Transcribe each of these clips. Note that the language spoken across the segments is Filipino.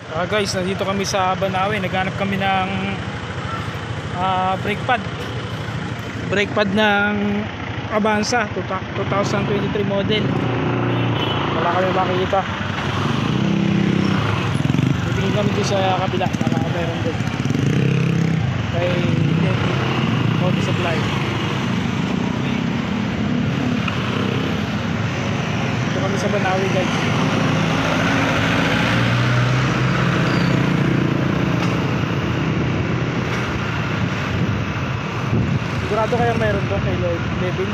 Guys, nandito kami sa Banawe. Naghanap kami ng brake pad ng Avanza 2023 model. Wala kami makikita. Titingin kami doon sa kabila. Baka meron doon kay Auto Supply. Dito kami sa Banawe, guys. Sigurado kayang mayroon doon kay Levin.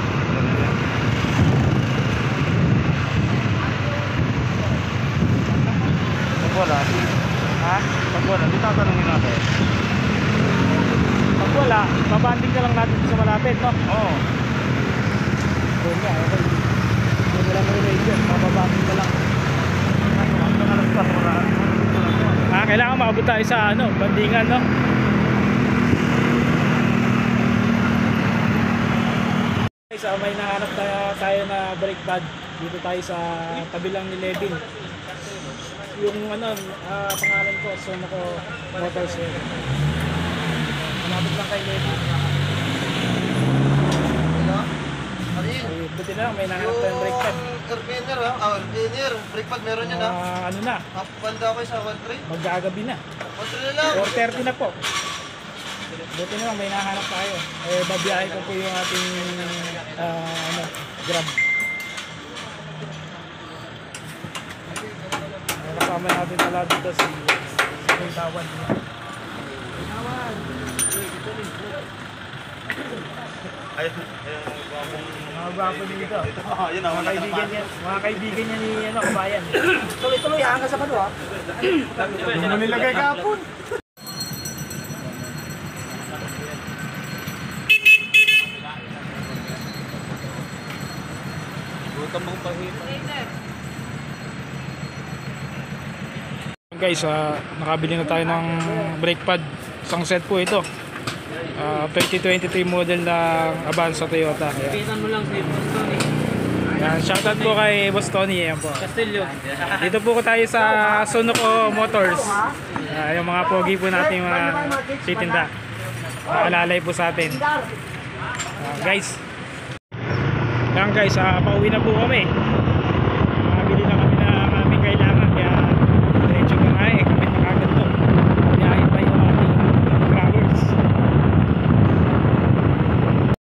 Pag wala, Ha? pag wala, di tatanungin natin. Pag wala, babanding ka lang natin sa malapit, no? Oo. Doon nga, okay. Doon lang may radio, babanding ka lang. Ang nakalaspas, wala. Kailangan makabot tayo sa bandingan, no? Guys, may nahanap tayo na brake pad. Dito tayo sa tabi lang ni Levin. Yung pangalan ko, Sonoco Motors. Malapit lang kay Levin. Buti na lang, may nahanap tayong brake pad. Air cleaner ha? Air cleaner. Brake pad meron yan ha? Ano na, Banda ko sa 1.3. magagabi na. 1.3 na lang. 4:30 na po. Buti na lang, may nahanap tayo. Babiyahe ko po yung ating Grab. Kasama natin pala dito si Tawan. Ay, Mga gwapo dito. yun na, wala Mga kaibigan niya ni kabayan. Tuloy-tuloy hanggang sa kano ha? Hindi mo nilagay kahapon. Buta mong pahit. Guys, nakabili na tayo ng brake pad. Isang set po ito. 2023 model ng Avanza Toyota. Pisan mo lang si Boss Tony. Yan, shoutout po kay Boss Tony. Yan po. Castillo. Dito po tayo sa Sonoco Motors. Yung mga pogi po natin mga titinda. Alalay po sa atin. Guys. Yan guys, pauwi na po kami. Nakabili na kami